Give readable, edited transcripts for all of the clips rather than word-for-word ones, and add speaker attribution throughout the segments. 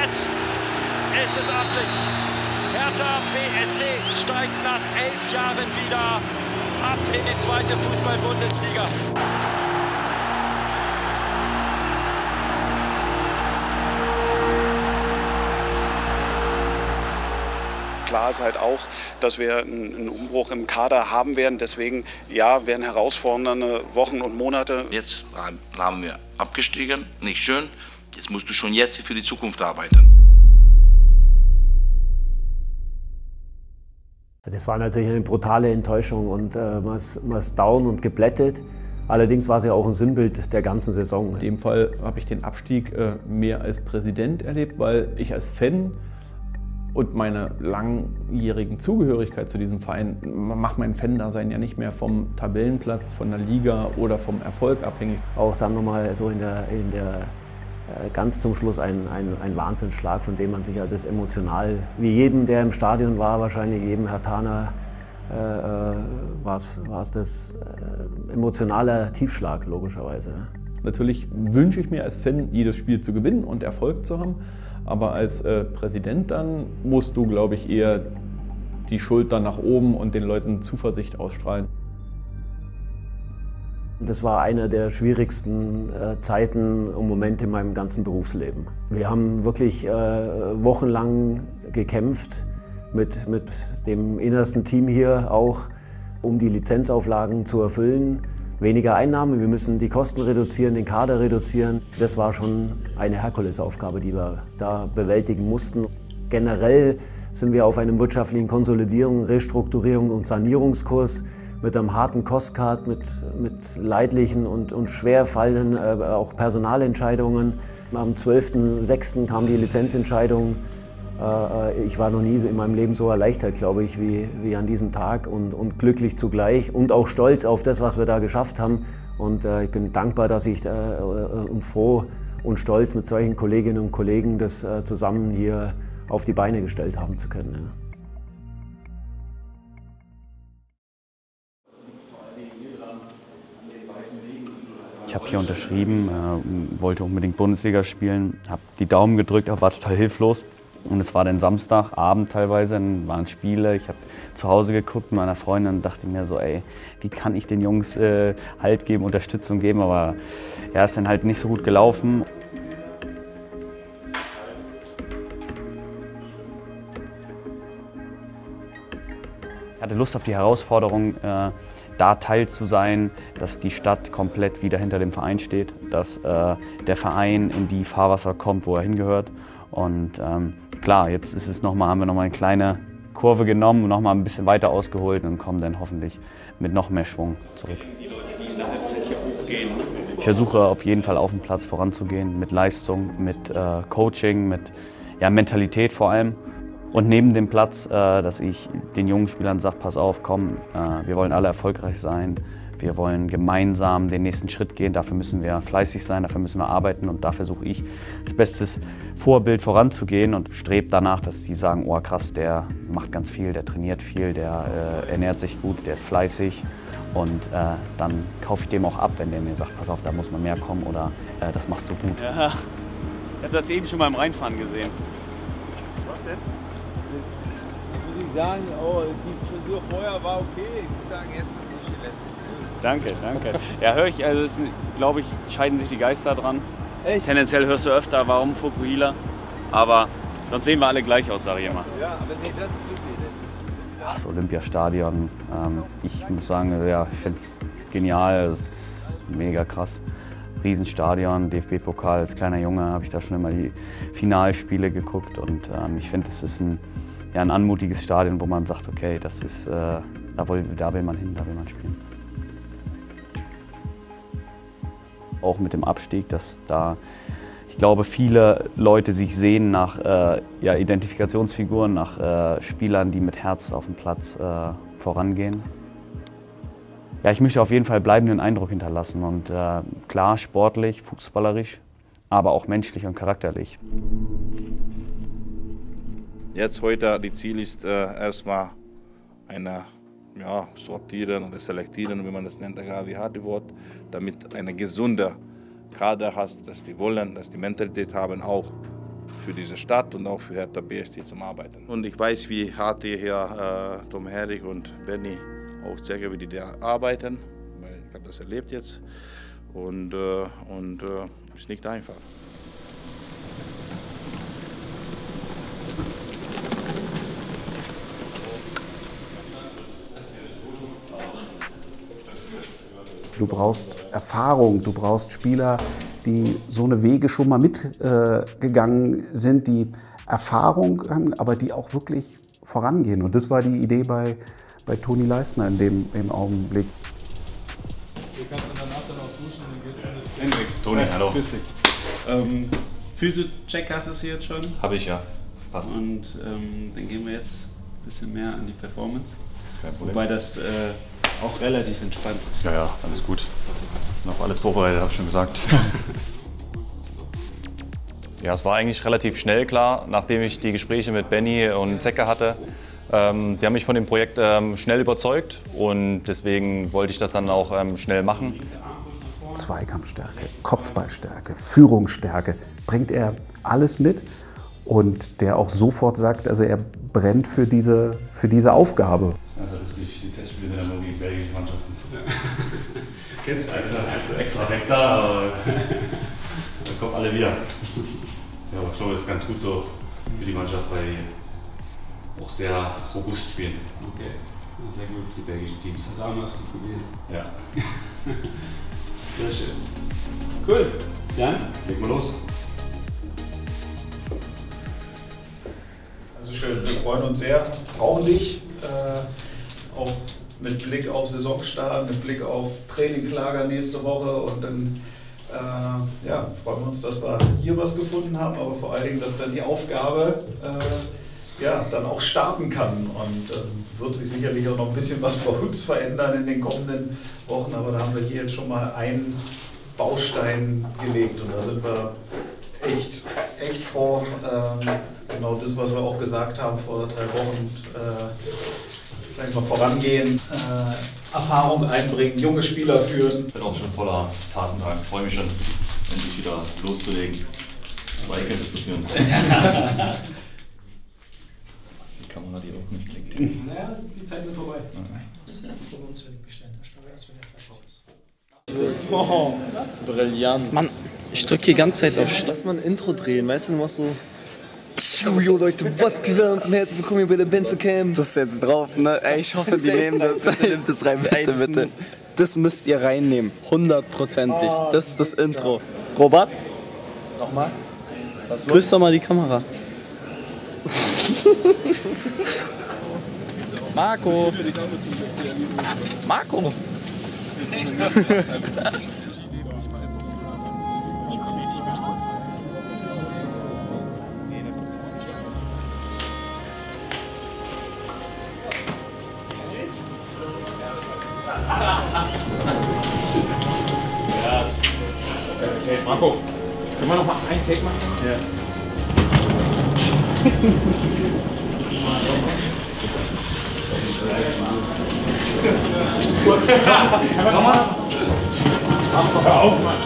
Speaker 1: jetzt ist es amtlich. Hertha BSC steigt nach 11 Jahren wieder ab in die zweite Fußball-Bundesliga.
Speaker 2: Klar ist halt auch, dass wir einen Umbruch im Kader haben werden. Deswegen, ja, werden herausfordernde Wochen und Monate.
Speaker 3: Jetzt haben wir abgestiegen, nicht schön. Jetzt musst du schon jetzt für die Zukunft arbeiten.
Speaker 4: Das war natürlich eine brutale Enttäuschung und man ist down und geblättet. Allerdings war es ja auch ein Sinnbild der ganzen Saison.
Speaker 5: In dem Fall habe ich den Abstieg mehr als Präsident erlebt, weil ich als Fan und meine langjährigen Zugehörigkeit zu diesem Verein macht mein Fan-Dasein ja nicht mehr vom Tabellenplatz, von der Liga oder vom Erfolg abhängig.
Speaker 4: Auch dann nochmal so in der ganz zum Schluss ein Wahnsinnsschlag, von dem man sich ja das emotional, wie jedem, der im Stadion war, wahrscheinlich jedem Herthaner, war es das emotionaler Tiefschlag, logischerweise.
Speaker 5: Natürlich wünsche ich mir als Fan, jedes Spiel zu gewinnen und Erfolg zu haben. Aber als Präsident dann musst du, glaube ich, eher die Schulter nach oben und den Leuten Zuversicht ausstrahlen.
Speaker 4: Das war eine der schwierigsten Zeiten und Momente in meinem ganzen Berufsleben. Wir haben wirklich wochenlang gekämpft mit dem innersten Team hier auch, um die Lizenzauflagen zu erfüllen. Weniger Einnahmen, wir müssen die Kosten reduzieren, den Kader reduzieren. Das war schon eine Herkulesaufgabe, die wir da bewältigen mussten. Generell sind wir auf einem wirtschaftlichen Konsolidierung, Restrukturierung und Sanierungskurs mit einem harten Cost-Cut, mit leidlichen und schwer fallenden auch Personalentscheidungen. Am 12.06. kam die Lizenzentscheidung. Ich war noch nie in meinem Leben so erleichtert, glaube ich, wie an diesem Tag und glücklich zugleich und auch stolz auf das, was wir da geschafft haben. Und ich bin dankbar, dass ich und froh und stolz mit solchen Kolleginnen und Kollegen das zusammen hier auf die Beine gestellt haben zu können. Ja.
Speaker 6: Ich habe hier unterschrieben, wollte unbedingt Bundesliga spielen, habe die Daumen gedrückt, aber war total hilflos. Und es war dann Samstagabend teilweise, dann waren Spiele. Ich habe zu Hause geguckt mit meiner Freundin und dachte mir so, ey, wie kann ich den Jungs Halt geben, Unterstützung geben, aber ja, ist dann halt nicht so gut gelaufen. Ich hatte Lust auf die Herausforderung, da Teil zu sein, dass die Stadt komplett wieder hinter dem Verein steht, dass der Verein in die Fahrwasser kommt, wo er hingehört. Und klar, jetzt ist es haben wir nochmal eine kleine Kurve genommen und nochmal ein bisschen weiter ausgeholt und kommen dann hoffentlich mit noch mehr Schwung zurück. Ich versuche auf jeden Fall auf dem Platz voranzugehen, mit Leistung, mit Coaching, mit Mentalität vor allem. Und neben dem Platz, dass ich den jungen Spielern sage, pass auf, komm, wir wollen alle erfolgreich sein. Wir wollen gemeinsam den nächsten Schritt gehen, dafür müssen wir fleißig sein, dafür müssen wir arbeiten und da versuche ich als bestes Vorbild voranzugehen und strebe danach, dass die sagen, oh krass, der macht ganz viel, der trainiert viel, der ernährt sich gut, der ist fleißig und dann kaufe ich dem auch ab, wenn der mir sagt, pass auf, da muss man mehr kommen oder das machst du gut.
Speaker 7: Ja, ich habe das eben schon beim Reinfahren gesehen.
Speaker 8: Was denn? Muss ich sagen, oh, die Frisur vorher war okay, ich muss sagen, jetzt ist sie lässig.
Speaker 7: Danke, danke. Ja, höre ich, also glaube ich, scheiden sich die Geister dran.
Speaker 8: Echt?
Speaker 7: Tendenziell hörst du öfter, warum Fukuhila, aber sonst sehen wir alle gleich aus, sage ich immer.
Speaker 8: Ja, aber nee, das ist wirklich.
Speaker 6: Ja, das Olympiastadion, ich muss sagen, ja, ich finde es genial, es ist mega krass. Riesenstadion, DFB-Pokal, als kleiner Junge habe ich da schon immer die Finalspiele geguckt und ich finde, es ist ein anmutiges Stadion, wo man sagt, okay, das ist, da will man hin, da will man spielen. Auch mit dem Abstieg, dass da, ich glaube, viele Leute sich sehen nach Identifikationsfiguren, nach Spielern, die mit Herz auf dem Platz vorangehen. Ja, ich möchte auf jeden Fall bleibenden Eindruck hinterlassen und klar, sportlich, fußballerisch, aber auch menschlich und charakterlich.
Speaker 3: Jetzt heute, die Ziel ist erstmal sortieren oder selektieren, wie man das nennt, egal wie hart das Wort, damit eine gesunde Kader hast, dass die wollen, dass die Mentalität haben auch
Speaker 9: für diese Stadt und auch für Hertha BSC zum Arbeiten. Und ich weiß, wie hart die hier, Tom Herrig und Benny, auch zeigen, wie die da arbeiten. Weil ich habe das erlebt jetzt und ist nicht einfach.
Speaker 10: Du brauchst Erfahrung, du brauchst Spieler, die so eine Wege schon mal mitgegangen sind, die Erfahrung haben, aber die auch wirklich vorangehen. Und das war die Idee bei Toni Leistner in dem Augenblick.
Speaker 8: Du kannst danach dann auch duschen und gehst dann mit
Speaker 11: Henrik, Toni, hallo.
Speaker 8: Grüß dich. Physio-Check hattest du jetzt schon?
Speaker 11: Habe ich ja. Passt.
Speaker 8: Und dann gehen wir jetzt ein bisschen mehr an die Performance.
Speaker 11: Kein Problem.
Speaker 8: Wobei das auch relativ entspannt ist.
Speaker 11: Ja, ja, alles gut. Noch alles vorbereitet, habe ich schon gesagt. Ja, es war eigentlich relativ schnell klar, nachdem ich die Gespräche mit Benny und Zecke hatte. Die haben mich von dem Projekt schnell überzeugt und deswegen wollte ich das dann auch schnell machen.
Speaker 10: Zweikampfstärke, Kopfballstärke, Führungsstärke, bringt er alles mit und der auch sofort sagt, also er brennt für diese Aufgabe.
Speaker 11: Also lustig, die Testspiele sind ja nur gegen belgische Mannschaften.
Speaker 8: Kennst du
Speaker 11: extra weg da, aber dann kommen alle wieder. Ja, aber ich glaube, das ist ganz gut so für die Mannschaft, weil die auch sehr robust spielen.
Speaker 8: Okay, sehr gut.
Speaker 11: Die belgischen Teams.
Speaker 8: Das auch noch gut probiert.
Speaker 11: Ja.
Speaker 8: Sehr schön. Cool. Dann
Speaker 11: legen wir los.
Speaker 2: Also schön, wir freuen uns sehr, brauchen dich, auch mit Blick auf Saisonstart, mit Blick auf Trainingslager nächste Woche und dann freuen wir uns, dass wir hier was gefunden haben, aber vor allen Dingen, dass dann die Aufgabe dann auch starten kann und wird sich sicherlich auch noch ein bisschen was bei uns verändern in den kommenden Wochen, aber da haben wir hier jetzt schon mal einen Baustein gelegt und da sind wir echt froh. Genau das, was wir auch gesagt haben vor 3 Wochen, sag ich mal, vorangehen, Erfahrung einbringen, junge Spieler führen.
Speaker 11: Ich bin auch schon voller Tatendrang. Ich freue mich schon, endlich wieder loszulegen, Zweikämpfe zu führen. Die Kamera, die auch nicht klingt.
Speaker 8: Naja, die Zeit wird vorbei.
Speaker 12: Oh, brillant. Mann, ich drücke die ganze Zeit auf Stopp. Lass mal ein Intro drehen, weißt du, du machst so. Jo Leute, was geht und herzlich willkommen hier bei der Benzocam. Das ist jetzt drauf, ne? Ey, ich hoffe, die nehmen das. Nehmt das rein, bitte, bitte. Das müsst ihr reinnehmen, 100%ig. Das ist das Intro. Robert? Nochmal? Grüß doch mal die Kamera. Marco! Marco!
Speaker 8: Okay, Marco, können wir noch mal einen Take machen? Ja. Hör auf, Mann!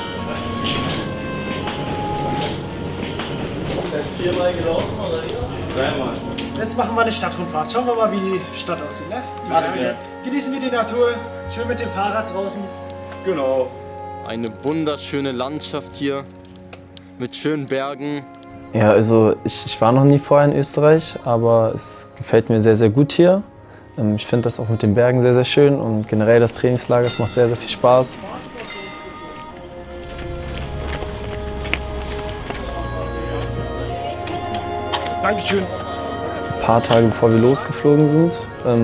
Speaker 12: Ist jetzt 4-mal gelaufen, oder wie?
Speaker 8: 3-mal.
Speaker 13: Jetzt machen wir eine Stadtrundfahrt. Schauen wir mal, wie die Stadt aussieht. Ne? Genießen wir die Natur, schön mit dem Fahrrad draußen.
Speaker 12: Genau. Eine wunderschöne Landschaft hier mit schönen Bergen.
Speaker 14: Ja, also ich war noch nie vorher in Österreich, aber es gefällt mir sehr, sehr gut hier. Ich finde das auch mit den Bergen sehr, sehr schön und generell das Trainingslager, es macht sehr, sehr viel Spaß.
Speaker 13: Dankeschön.
Speaker 14: Ein paar Tage bevor wir losgeflogen sind,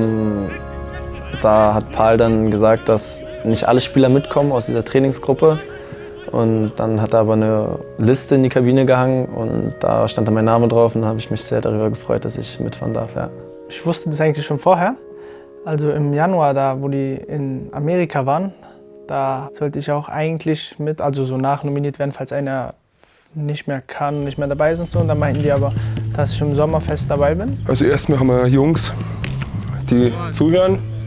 Speaker 14: da hat Paul dann gesagt, dass nicht alle Spieler mitkommen aus dieser Trainingsgruppe. Und dann hat er aber eine Liste in die Kabine gehangen und da stand dann mein Name drauf und da habe ich mich sehr darüber gefreut, dass ich mitfahren darf. Ja.
Speaker 13: Ich wusste das eigentlich schon vorher. Also im Januar, da wo die in Amerika waren, da sollte ich auch eigentlich mit, also so nachnominiert werden, falls einer nicht mehr kann, nicht mehr dabei ist und so. Und dann meinten die aber, dass ich im Sommerfest dabei bin.
Speaker 15: Also erstmal haben wir Jungs, die zuhören,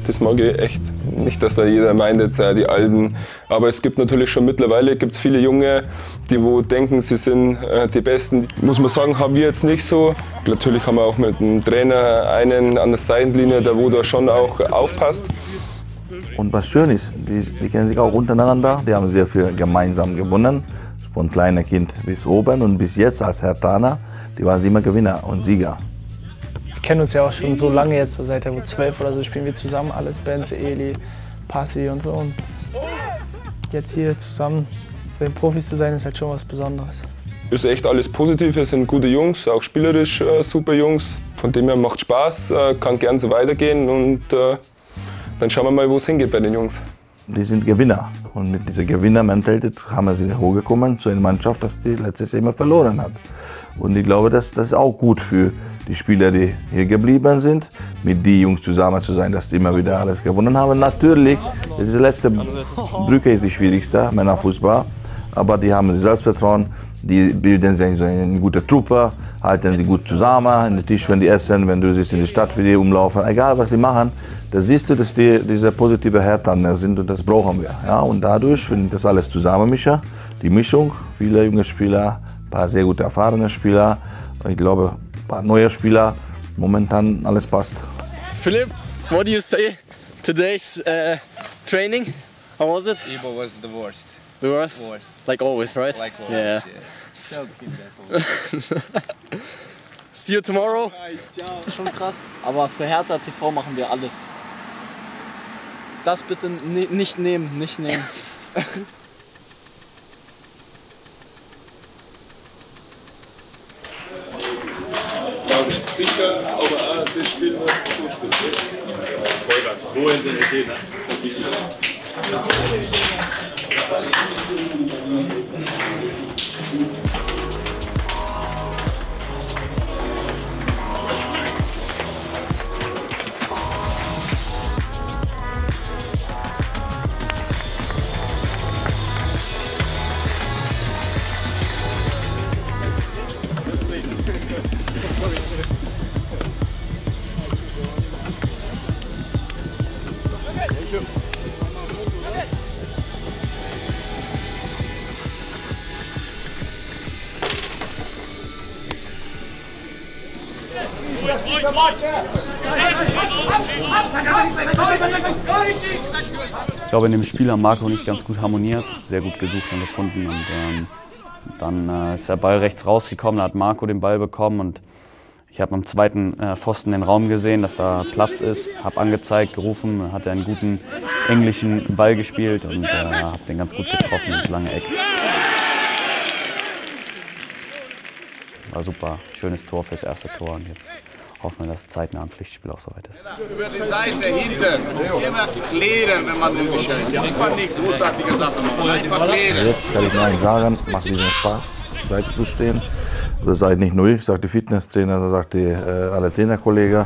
Speaker 15: Das mag ich echt. Nicht, dass da jeder meint, jetzt die Alten. Aber es gibt natürlich schon mittlerweile gibt's viele Junge, die wo denken, sie sind die Besten. Muss man sagen, haben wir jetzt nicht so. Natürlich haben wir auch mit dem Trainer einen an der Seitenlinie, der wo da schon auch aufpasst.
Speaker 16: Und was schön ist, die kennen sich auch untereinander. Die haben sehr viel gemeinsam gewonnen. Von kleiner Kind bis oben und bis jetzt als Herthaner, die waren immer Gewinner und Sieger.
Speaker 13: Wir kennen uns ja auch schon so lange jetzt, so seit der U12 oder so spielen wir zusammen, alles Benze, Eli, Passi und so. Und jetzt hier zusammen bei den Profis zu sein, ist halt schon was Besonderes.
Speaker 15: Ist echt alles positiv, wir sind gute Jungs, auch spielerisch super Jungs. Von dem her macht Spaß, kann gern so weitergehen und dann schauen wir mal, wo es hingeht bei den Jungs.
Speaker 16: Die sind Gewinner und mit dieser Gewinnermentalität haben sie hochgekommen zu einer Mannschaft, das die letztes Jahr immer verloren hat. Und ich glaube, das ist auch gut für die Spieler, die hier geblieben sind, mit den Jungs zusammen zu sein, dass die immer wieder alles gewonnen haben. Natürlich, diese letzte Brücke ist die schwierigste, Männerfußball, aber die haben Selbstvertrauen, die bilden sich eine gute Truppe, halten sie gut zusammen, an den Tisch, wenn die essen, wenn du siehst in der Stadt, wie die umlaufen, egal was sie machen, da siehst du, dass die diese positive Herthaner sind und das brauchen wir. Ja? Und dadurch, wenn ich das alles zusammenmische, die Mischung, viele junge Spieler, ein paar sehr gute erfahrene Spieler, ich glaube, ein paar neue Spieler, momentan alles passt.
Speaker 12: Philipp, what do you say today's training? How was it?
Speaker 17: Ibo was the worst.
Speaker 12: The worst?
Speaker 17: Worst.
Speaker 12: Like always, right?
Speaker 17: Like always,
Speaker 12: yeah. See you tomorrow.
Speaker 18: Das ist schon krass, aber für Hertha TV machen wir alles. Das bitte nicht nehmen, nicht nehmen.
Speaker 15: Sicher, aber auch das Spiel muss zuspielen.
Speaker 19: Vollgas, hohe Intensität, das ist wichtig.
Speaker 6: Ich glaube, in dem Spiel haben Marco und ich ganz gut harmoniert, sehr gut gesucht und gefunden. Und dann ist der Ball rechts rausgekommen, da hat Marco den Ball bekommen und ich habe am zweiten Pfosten den Raum gesehen, dass da Platz ist, habe angezeigt, gerufen, hat einen guten englischen Ball gespielt und habe den ganz gut getroffen ins lange Eck. War super, schönes Tor fürs erste Tor und jetzt hoffen wir, dass zeitnah im Pflichtspiel auch soweit ist.
Speaker 20: Über die Seite hinten, immer kleben, wenn man ungescheit ist. Muss man nicht großartige Sachen machen, einfach kleben.
Speaker 16: Jetzt kann ich nur eins sagen, macht diesen Spaß, Seite zu stehen. Das seid nicht nur ich, sagt der Fitnesstrainer, das sagt alle Trainerkollegen.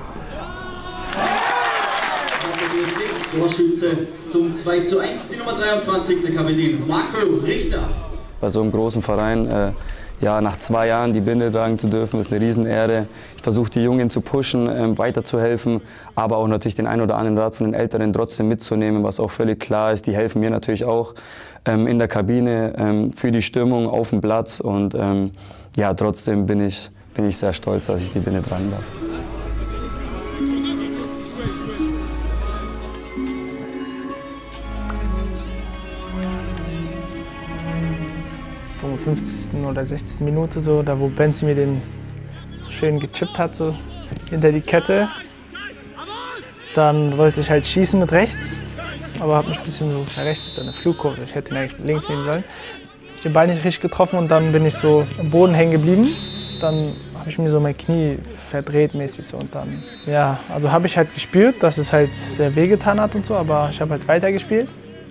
Speaker 21: Torschütze zum 2:1, die Nummer 23, der Kapitän Marco Richter.
Speaker 14: Bei so einem großen Verein, ja, nach 2 Jahren die Binde tragen zu dürfen, ist eine Riesenehre. Ich versuche die Jungen zu pushen, weiterzuhelfen, aber auch natürlich den einen oder anderen Rat von den Älteren trotzdem mitzunehmen, was auch völlig klar ist. Die helfen mir natürlich auch in der Kabine für die Stimmung auf dem Platz und ja, trotzdem bin ich sehr stolz, dass ich die Binde tragen darf.
Speaker 13: In der 50. oder 60. Minute, so, da wo Benzi mir den so schön gechippt hat, so hinter die Kette. Dann wollte ich halt schießen mit rechts, aber habe mich ein bisschen so verrechnet an der Flugkurve. Ich hätte ihn eigentlich links nehmen sollen. Ich habe den Ball nicht richtig getroffen und dann bin ich so am Boden hängen geblieben. Dann habe ich mir so mein Knie verdreht mäßig so und dann, ja, also habe ich halt gespürt, dass es halt sehr wehgetan hat und so, aber ich habe halt weitergespielt.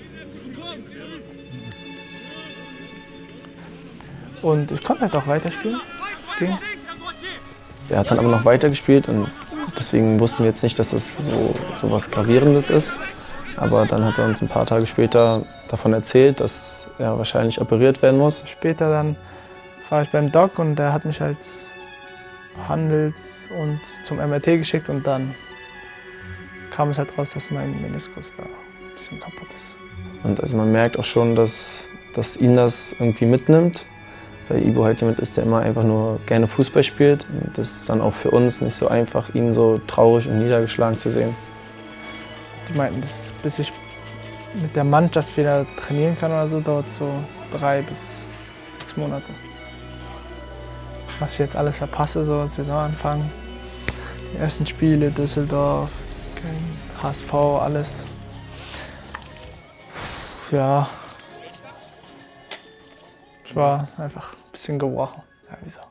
Speaker 13: Und ich konnte halt auch weiterspielen. Ging.
Speaker 14: Er hat dann aber noch weitergespielt und deswegen wussten wir jetzt nicht, dass das so was Gravierendes ist. Aber dann hat er uns ein paar Tage später davon erzählt, dass er wahrscheinlich operiert werden muss.
Speaker 13: Später dann war ich beim Doc und der hat mich halt behandelt und zum MRT geschickt und dann kam es halt raus, dass mein Meniskus da ein bisschen kaputt ist.
Speaker 14: Und also man merkt auch schon, dass ihn das irgendwie mitnimmt, weil Ibo halt jemand ist, der immer einfach nur gerne Fußball spielt. Und das ist dann auch für uns nicht so einfach, ihn so traurig und niedergeschlagen zu sehen.
Speaker 13: Die meinten, bis ich mit der Mannschaft wieder trainieren kann oder so, dauert so 3 bis 6 Monate. Was ich jetzt alles verpasse, so Saisonanfang, die ersten Spiele, Düsseldorf, HSV, alles. Ja, ich war einfach ein bisschen gebrochen, sagen wir so.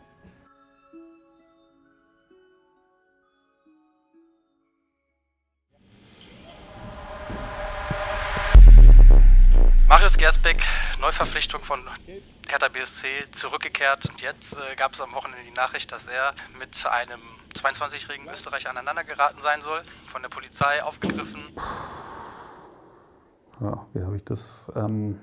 Speaker 17: Marius Gersbeck, Neuverpflichtung von Hertha BSC, zurückgekehrt. Und jetzt gab es am Wochenende die Nachricht, dass er mit einem 22-jährigen Österreicher aneinander geraten sein soll, von der Polizei aufgegriffen.
Speaker 10: Ja, wie habe ich das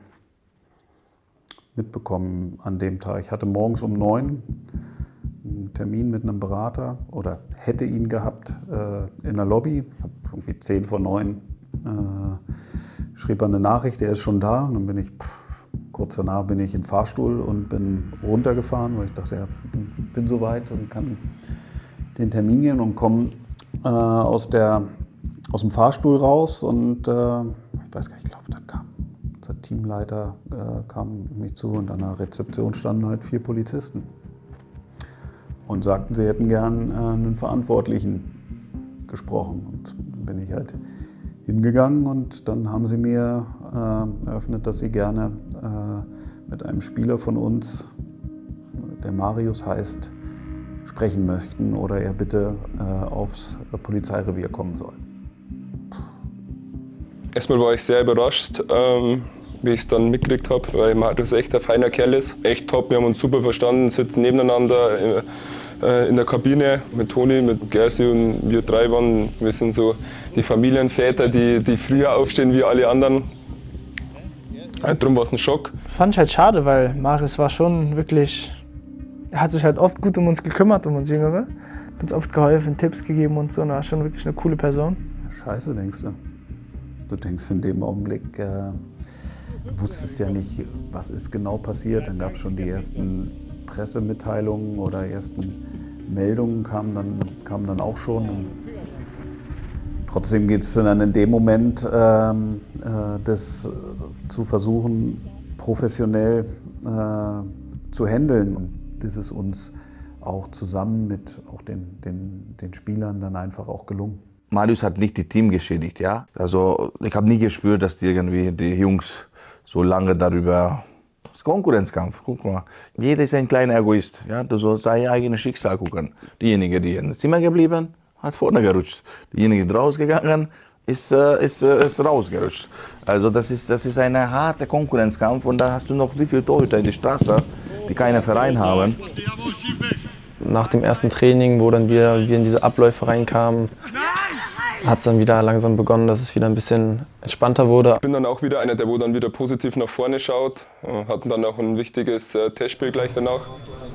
Speaker 10: mitbekommen an dem Tag? Ich hatte morgens um 9 einen Termin mit einem Berater oder hätte ihn gehabt in der Lobby. Ich habe irgendwie 10 vor 9 schrieb er eine Nachricht, er ist schon da. Und dann bin ich, kurz danach bin ich im Fahrstuhl und bin runtergefahren, weil ich dachte, ja, bin soweit und kann den Termin gehen und komme aus dem Fahrstuhl raus und ich weiß gar nicht, ich glaube, da kam unser Teamleiter kam mich zu und an der Rezeption standen halt 4 Polizisten und sagten, sie hätten gern einen Verantwortlichen gesprochen. Und dann bin ich halt hingegangen und dann haben sie mir eröffnet, dass sie gerne mit einem Spieler von uns, der Marius heißt, sprechen möchten oder er bitte aufs Polizeirevier kommen soll.
Speaker 15: Erstmal war ich sehr überrascht, wie ich es dann mitgekriegt habe, weil Marius echt ein feiner Kerl ist. Echt top, wir haben uns super verstanden, sitzen nebeneinander in der Kabine mit Toni, mit Gersi und wir 3 waren. Wir sind so die Familienväter, die früher aufstehen wie alle anderen. Darum war es ein Schock.
Speaker 13: Fand ich halt schade, weil Marius war schon wirklich, er hat sich halt oft gut um uns gekümmert, um uns Jüngere. Hat uns oft geholfen, Tipps gegeben und so. Und er war schon wirklich eine coole Person.
Speaker 10: Scheiße, denkst du. Du denkst in dem Augenblick, du wusstest ja nicht, was ist genau passiert. Dann gab es schon die ersten Pressemitteilungen oder ersten Meldungen kamen dann auch schon. Und trotzdem geht es dann in dem Moment, das zu versuchen, professionell zu handeln. Und das ist uns auch zusammen mit auch den Spielern dann einfach auch gelungen.
Speaker 16: Marius hat nicht die Team geschädigt, ja. Also ich habe nie gespürt, dass die Jungs so lange darüber. Das ist Konkurrenzkampf. Guck mal, jeder ist ein kleiner Egoist. Ja? Du sollst sein eigenes Schicksal gucken. Diejenige, die im Zimmer geblieben, hat vorne gerutscht. Diejenige, die rausgegangen, ist rausgerutscht. Also das ist ein harter Konkurrenzkampf und da hast du noch wie viele Torhüter in der Straße, die keinen Verein haben.
Speaker 14: Nach dem ersten Training, wo dann wir in diese Abläufe reinkamen, hat es dann wieder langsam begonnen, dass es wieder ein bisschen entspannter wurde.
Speaker 15: Ich bin dann auch wieder einer, der dann wieder positiv nach vorne schaut. Hatten dann auch ein wichtiges Testspiel gleich danach.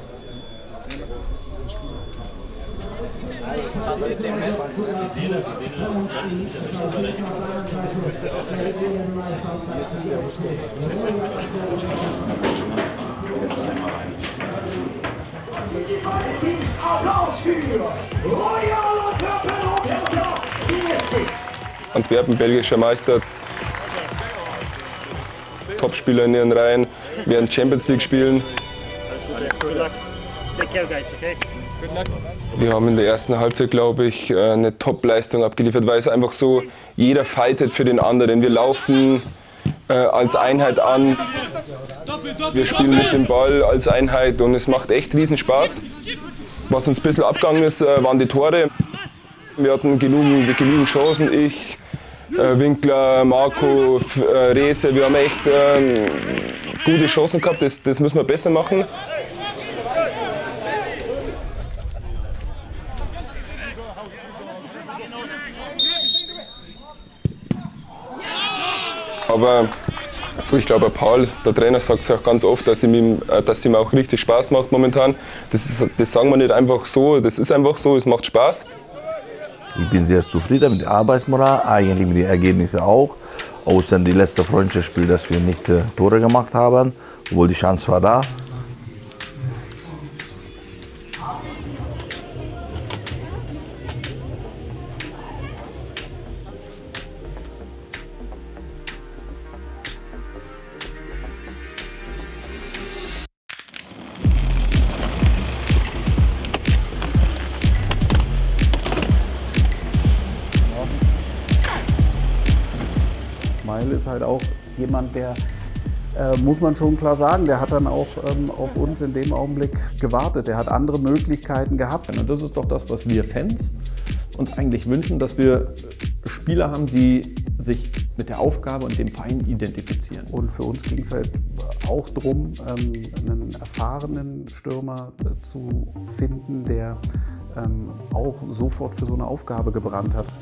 Speaker 21: Applaus für Royal
Speaker 15: Antwerpen, belgischer Meister, Topspieler in ihren Reihen, werden Champions League spielen. Wir haben in der ersten Halbzeit, glaube ich, eine Top-Leistung abgeliefert, weil es einfach so, jeder fightet für den anderen. Wir laufen als Einheit an, wir spielen mit dem Ball als Einheit und es macht echt riesen Spaß. Was uns ein bisschen abgegangen ist, waren die Tore. Wir hatten genügend Chancen, ich, Winkler, Marco, Rehse, wir haben echt gute Chancen gehabt, das müssen wir besser machen. Aber so, ich glaube, Paul, der Trainer, sagt es auch ganz oft, dass ihm auch richtig Spaß macht momentan. Das sagen wir nicht einfach so, das ist einfach so, es macht Spaß.
Speaker 16: Ich bin sehr zufrieden mit der Arbeitsmoral, eigentlich mit den Ergebnissen auch. Außer die letzte Freundschaftsspiel, dass wir nicht Tore gemacht haben, obwohl die Chance war da.
Speaker 10: Ismail ist halt auch jemand, der, muss man schon klar sagen, der hat dann auch auf uns in dem Augenblick gewartet. Der hat andere Möglichkeiten gehabt.
Speaker 5: Und das ist doch das, was wir Fans uns eigentlich wünschen, dass wir Spieler haben, die sich mit der Aufgabe und dem Verein identifizieren.
Speaker 10: Und für uns ging es halt auch darum, einen erfahrenen Stürmer zu finden, der auch sofort für so eine Aufgabe gebrannt hat.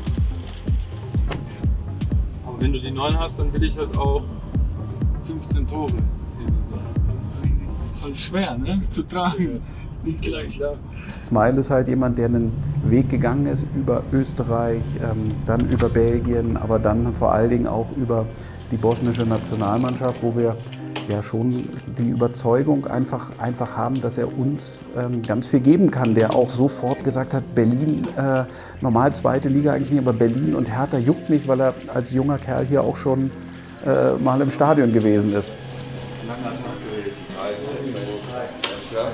Speaker 8: Aber wenn du die 9 hast, dann will ich halt auch 15 Tore diese Saison. Das ist halt schwer, ne? Zu tragen. Ist nicht gleich, ja.
Speaker 10: Ismail ist halt jemand, der einen Weg gegangen ist über Österreich, dann über Belgien, aber dann vor allen Dingen auch über die bosnische Nationalmannschaft, wo wir ja schon die Überzeugung einfach haben, dass er uns ganz viel geben kann, der auch sofort gesagt hat, Berlin, normal zweite Liga eigentlich nicht, aber Berlin und Hertha juckt mich, weil er als junger Kerl hier auch schon mal im Stadion gewesen ist.
Speaker 1: Langer Tag gewesen. Alles klar?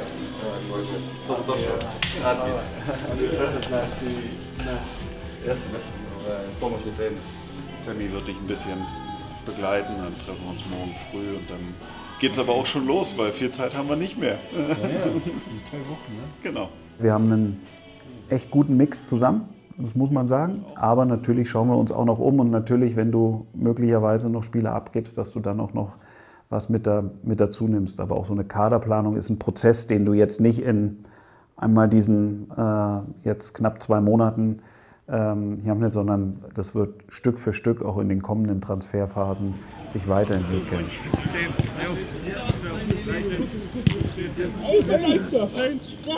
Speaker 22: Sammy wird dich ein bisschen begleiten, dann treffen wir uns morgen früh und dann geht's aber auch schon los, weil viel Zeit haben wir nicht mehr.
Speaker 10: Ja, in 2 Wochen, ne?
Speaker 22: Genau.
Speaker 10: Wir haben einen echt guten Mix zusammen, das muss man sagen. Aber natürlich schauen wir uns auch noch um und natürlich, wenn du möglicherweise noch Spieler abgibst, dass du dann auch noch was mit dazu nimmst. Aber auch so eine Kaderplanung ist ein Prozess, den du jetzt nicht in einmal diesen jetzt knapp 2 Monaten hier haben nicht, sondern das wird Stück für Stück auch in den kommenden Transferphasen sich weiterentwickeln.
Speaker 1: 10, 11, 13,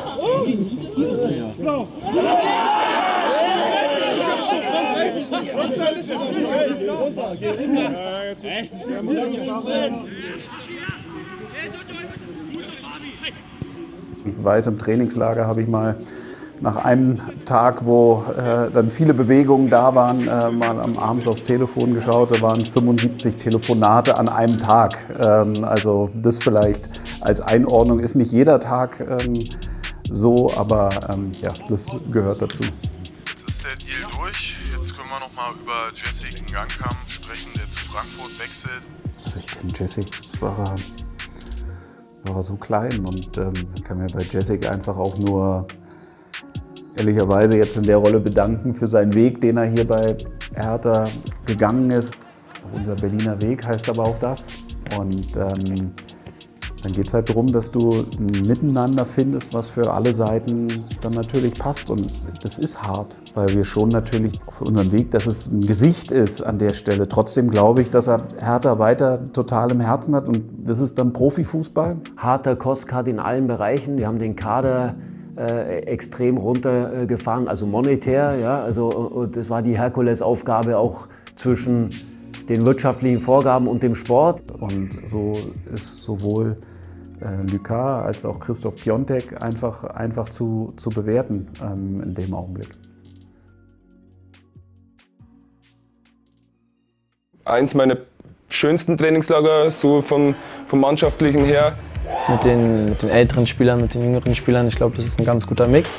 Speaker 1: 14.
Speaker 10: Ich weiß, im Trainingslager habe ich mal nach einem Tag, wo dann viele Bewegungen da waren, mal abends aufs Telefon geschaut, da waren es 75 Telefonate an einem Tag. Also das vielleicht als Einordnung ist nicht jeder Tag so, aber ja, das gehört dazu.
Speaker 23: Jetzt ist der Deal durch, jetzt können wir noch mal über Jessic Ngankam sprechen, der zu Frankfurt wechselt.
Speaker 10: Also ich kenne Jessic, war er so klein und kann mir bei Jessic einfach auch nur ehrlicherweise jetzt in der Rolle bedanken für seinen Weg, den er hier bei Hertha gegangen ist. Unser Berliner Weg heißt aber auch das. Und dann geht es halt darum, dass du ein Miteinander findest, was für alle Seiten dann natürlich passt. Und das ist hart, weil wir schon natürlich für unseren Weg, dass es ein Gesicht ist an der Stelle. Trotzdem glaube ich, dass er Hertha weiter total im Herzen hat und das ist dann Profifußball.
Speaker 4: Harter Kostcut in allen Bereichen. Wir haben den Kader extrem runtergefahren, also monetär, ja, also und das war die Herkulesaufgabe auch zwischen den wirtschaftlichen Vorgaben und dem Sport.
Speaker 10: Und so ist sowohl Lucas als auch Christoph Piontek einfach zu bewerten in dem Augenblick.
Speaker 15: Eins meiner schönsten Trainingslager, so vom Mannschaftlichen her.
Speaker 14: Mit den älteren Spielern, mit den jüngeren Spielern, ich glaube, das ist ein ganz guter Mix.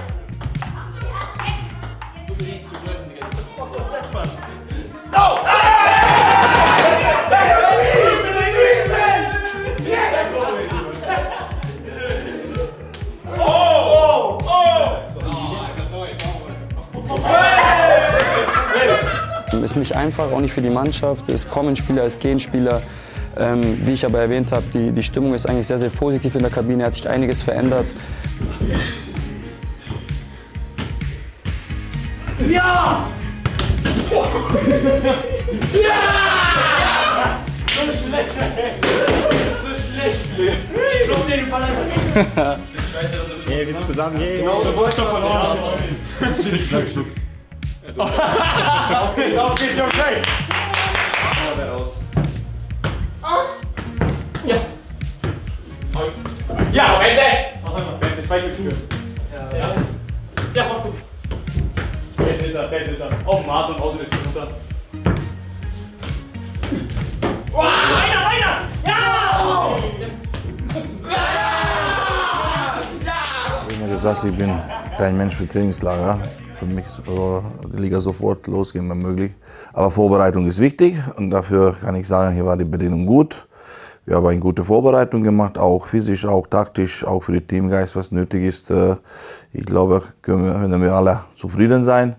Speaker 24: Es ist nicht einfach, auch nicht für die Mannschaft. Es kommen Spieler, es gehen Spieler. Wie ich aber erwähnt habe, die Stimmung ist eigentlich sehr, sehr positiv in der Kabine. Hat sich einiges verändert.
Speaker 1: Ja! Ja! So schlecht, ey! So schlecht! Ich glaub dir den Ball einfach. Scheiße, dass du nicht. Hey, wir sind zusammen. Hey, genau, du wolltest schon verloren. Okay, auf geht's, okay. Ja. Ja, Benze! Mach einfach, Benze, 2 Gefühle. Ja. Ja, mach du. Benze ist er. Auf dem Arzt und außen ist er runter. Oh, einer! Ja!
Speaker 16: Ich habe immer gesagt, ich bin kein Mensch für Trainingslager. Für mich soll die Liga sofort losgehen, wenn möglich. Aber Vorbereitung ist wichtig und dafür kann ich sagen, hier war die Bedingung gut. Wir haben eine gute Vorbereitung gemacht, auch physisch, auch taktisch, auch für den Teamgeist, was nötig ist. Ich glaube, können wir alle zufrieden sein.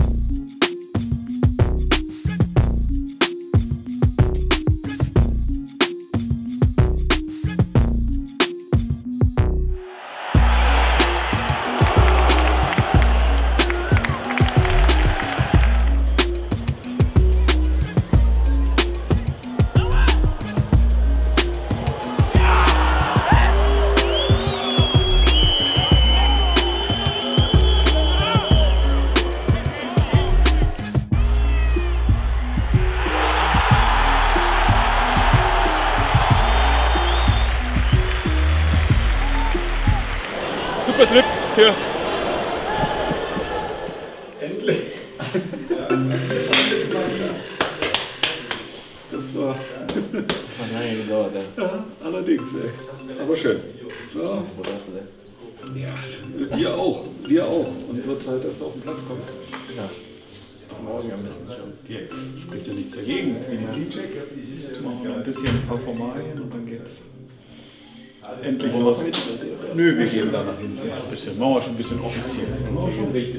Speaker 1: Super Trip, hier. Endlich. Das war lange gedauert, ja. Allerdings, ey. Aber schön. Ja. Ja, wir auch. Und wird halt, dass du auf den Platz kommst. Ja. Morgen am besten schon. Spricht ja nichts dagegen. Medizincheck. Machen wir ein paar Formalien und dann geht's endlich los. Nö, wir gehen da nach hinten. Ein bisschen, machen wir schon ein bisschen offiziell. Schon richtig.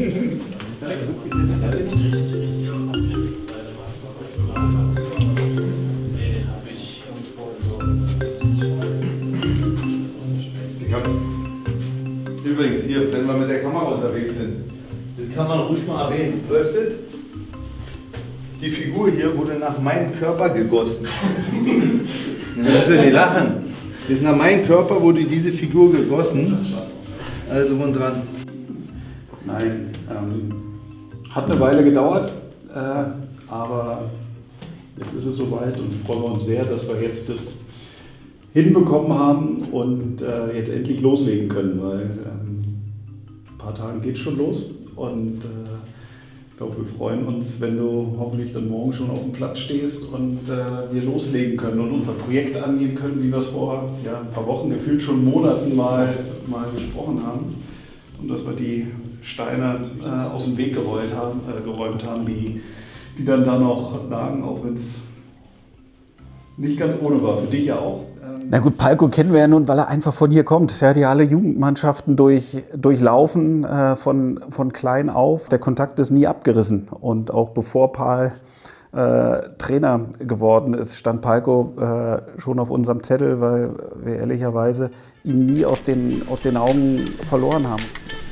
Speaker 2: Übrigens hier, wenn wir mit der Kamera unterwegs sind, das kann man ruhig mal erwähnen. Läuft das? Die Figur hier wurde nach meinem Körper gegossen. Da müsst ihr nicht lachen. Ist nach meinem Körper wurde diese Figur gegossen. Also und dran.
Speaker 10: Nein, hat eine Weile gedauert, aber jetzt ist es soweit und freuen wir uns sehr, dass wir jetzt das hinbekommen haben und jetzt endlich loslegen können, weil ein paar Tagen geht es schon los und ich glaube, wir freuen uns, wenn du hoffentlich dann morgen schon auf dem Platz stehst und wir loslegen können und unser Projekt angehen können, wie wir es vor ein paar Wochen, gefühlt schon Monaten mal besprochen haben. Und dass wir die Steine aus dem Weg geräumt haben, die dann da noch lagen, auch wenn es nicht ganz ohne war, für dich ja auch. Na gut, Palko kennen wir ja nun, weil er einfach von hier kommt. Er hat ja alle Jugendmannschaften durchlaufen, von klein auf. Der Kontakt ist nie abgerissen. Und auch bevor Pal Trainer geworden ist, stand Palko schon auf unserem Zettel, weil wir ehrlicherweise ihn nie aus den Augen verloren haben.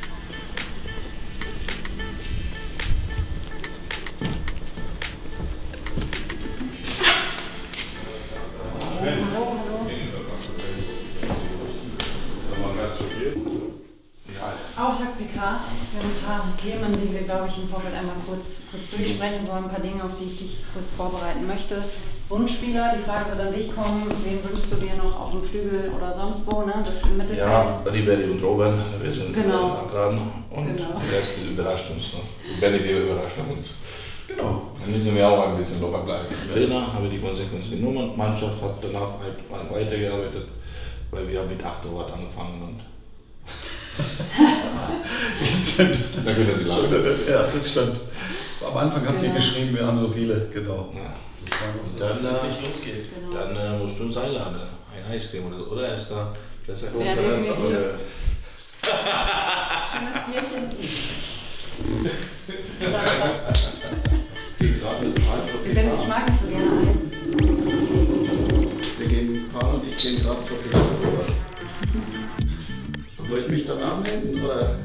Speaker 3: Auftakt-PK. Wir haben ein paar Themen, die wir, glaube ich, im Vorfeld einmal kurz durchsprechen sollen. Ein paar Dinge, auf die ich dich kurz vorbereiten möchte. Wunschspieler, die Frage wird an dich kommen. Wen wünschst du dir noch auf dem Flügel oder sonst wo? Ne? Das im Mittelfeld.
Speaker 16: Ja, Ribery und Robben, wir sind
Speaker 3: genau
Speaker 16: dran. Und der Rest überrascht uns. Ne? Benny überrascht uns. Genau. Dann müssen wir auch ein bisschen locker bleiben. Trainer habe die Konsequenz genommen. Mannschaft hat danach halt weitergearbeitet, weil wir haben mit 8 Uhr angefangen. Und
Speaker 1: da können Sie lachen. Ja, das stimmt. Am Anfang habt ihr geschrieben, wir haben so viele, genau. Ja.
Speaker 16: Dann losgeht. Dann musst du uns einladen. Ein Eiscreme oder erst da. Das ist
Speaker 3: ja, definitiv. Schönes Bierchen. Ich mag nicht so gerne Eis.
Speaker 1: Wir gehen, Paul und ich gehen gerade zur Figur. Soll ich mich danach melden, oder?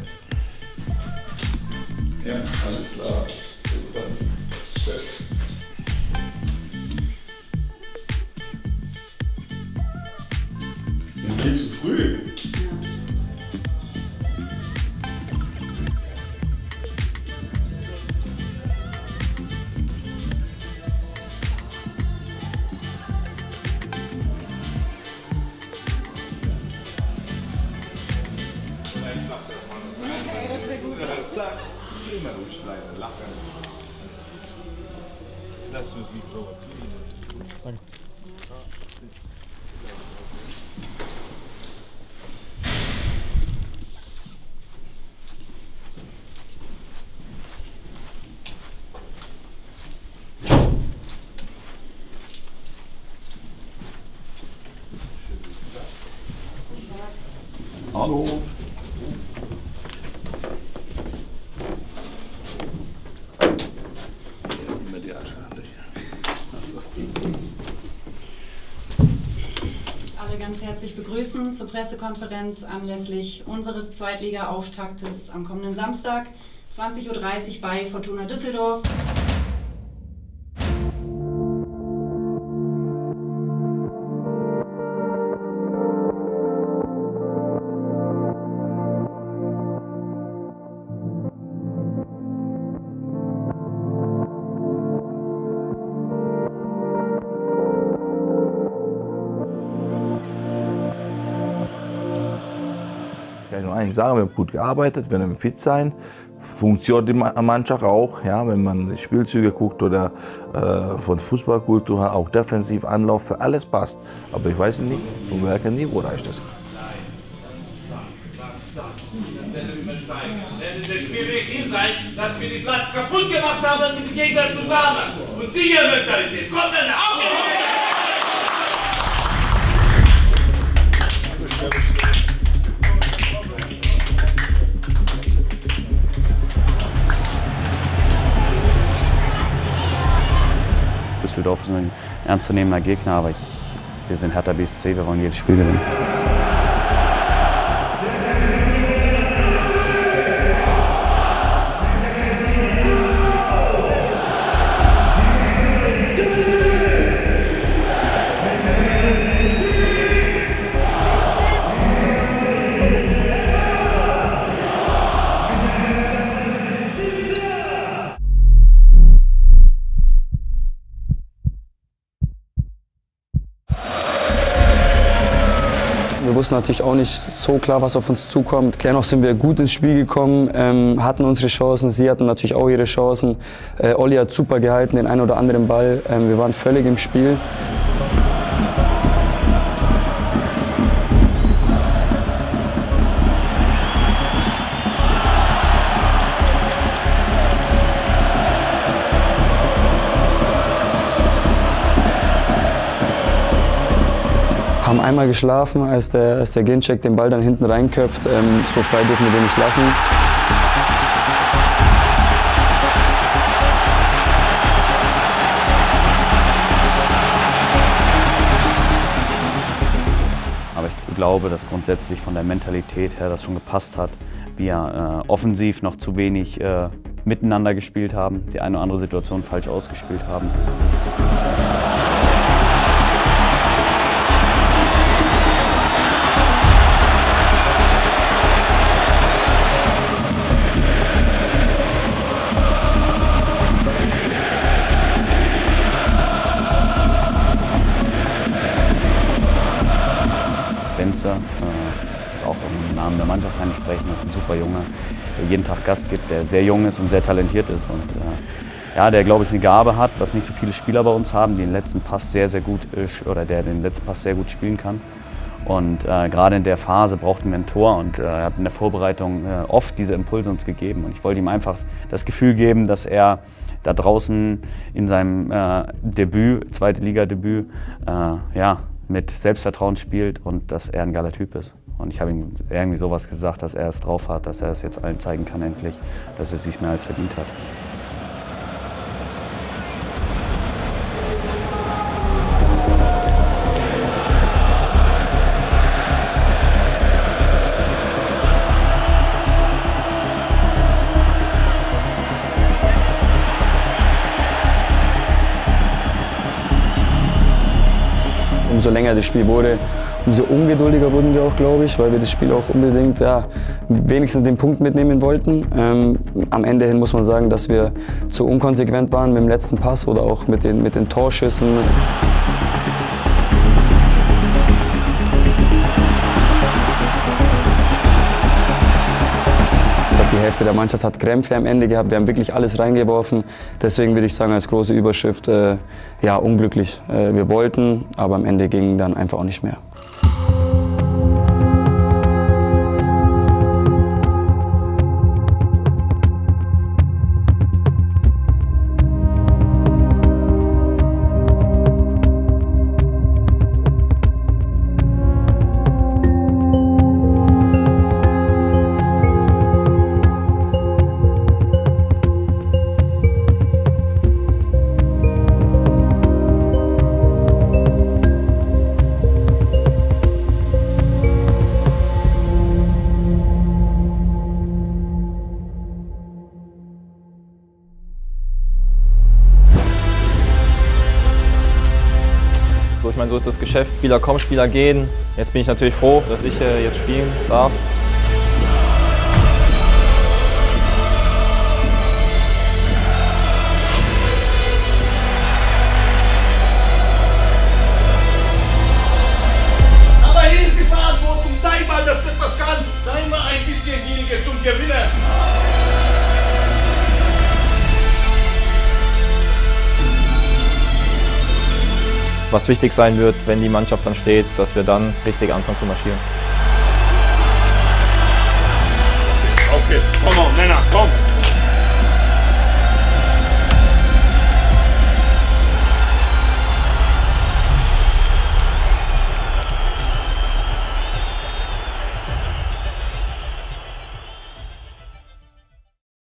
Speaker 1: Ja, alles klar. Bis dann. Viel zu früh.
Speaker 2: Immer ruhig bleiben, lachen.
Speaker 8: Lass uns nicht provozieren.
Speaker 13: Danke.
Speaker 16: Hallo.
Speaker 3: Alle ganz herzlich begrüßen zur Pressekonferenz anlässlich unseres Zweitliga-Auftaktes am kommenden Samstag, 20:30 Uhr bei Fortuna Düsseldorf.
Speaker 16: Ich kann nur eins sagen, wir haben gut gearbeitet, wir haben fit sein. Funktioniert die Mannschaft auch, ja, wenn man die Spielzüge guckt oder von Fußballkultur, auch defensiv, Anlauf, für alles passt. Aber ich weiß nicht, von welchem Niveau reicht das.
Speaker 20: Der Spielweg hier sein, dass wir den Platz kaputt gemacht haben mit den Gegnern zusammen. Und Siegermentalität. Kommt dann auf!
Speaker 6: Düsseldorf ist ein ernstzunehmender Gegner, aber wir sind Hertha BSC, wir wollen jedes Spiel gewinnen.
Speaker 24: Wir wussten natürlich auch nicht so klar, was auf uns zukommt. Dennoch sind wir gut ins Spiel gekommen, hatten unsere Chancen, sie hatten natürlich auch ihre Chancen. Olli hat super gehalten, den einen oder anderen Ball. Wir waren völlig im Spiel. Haben einmal geschlafen, als der Ginczek den Ball dann hinten reinköpft. So frei dürfen wir den nicht lassen.
Speaker 6: Aber ich glaube, dass grundsätzlich von der Mentalität her das schon gepasst hat. Wir offensiv noch zu wenig miteinander gespielt haben, die eine oder andere Situation falsch ausgespielt haben. Das auch im Namen der Mannschaft kann ich sprechen, das ist ein super Junge, der jeden Tag Gas gibt, der sehr jung ist und sehr talentiert ist und ja, der, glaube ich, eine Gabe hat, was nicht so viele Spieler bei uns haben, die den letzten Pass sehr gut spielen kann. Und gerade in der Phase brauchten wir ein Tor und er hat in der Vorbereitung oft diese Impulse uns gegeben und ich wollte ihm einfach das Gefühl geben, dass er da draußen in seinem zweite Liga-Debüt, ja, mit Selbstvertrauen spielt und dass er ein geiler Typ ist. Und ich habe ihm irgendwie sowas gesagt, dass er es drauf hat, dass er es jetzt allen zeigen kann endlich, dass er es sich mehr als verdient hat.
Speaker 24: Umso länger das Spiel wurde, umso ungeduldiger wurden wir auch, glaube ich, weil wir das Spiel auch unbedingt wenigstens den Punkt mitnehmen wollten. Am Ende hin muss man sagen, dass wir zu unkonsequent waren mit dem letzten Pass oder auch mit den Torschüssen. Ich glaube, die Die Hälfte der Mannschaft hat Krämpfe am Ende gehabt. Wir haben wirklich alles reingeworfen. Deswegen würde ich sagen, als große Überschrift, ja, unglücklich. Wir wollten, aber am Ende ging dann einfach auch nicht mehr.
Speaker 7: Ich meine, so ist das Geschäft. Spieler kommen, Spieler gehen. Jetzt bin ich natürlich froh, dass ich jetzt spielen darf.
Speaker 20: Aber hier ist die Verantwortung. Zeig mal, dass du etwas kann. Sei mal ein bisschen gieriger zum Gewinner.
Speaker 7: Was wichtig sein wird, wenn die Mannschaft dann steht, dass wir dann richtig anfangen zu marschieren.
Speaker 20: Auf geht's. Komm on, Männer, komm!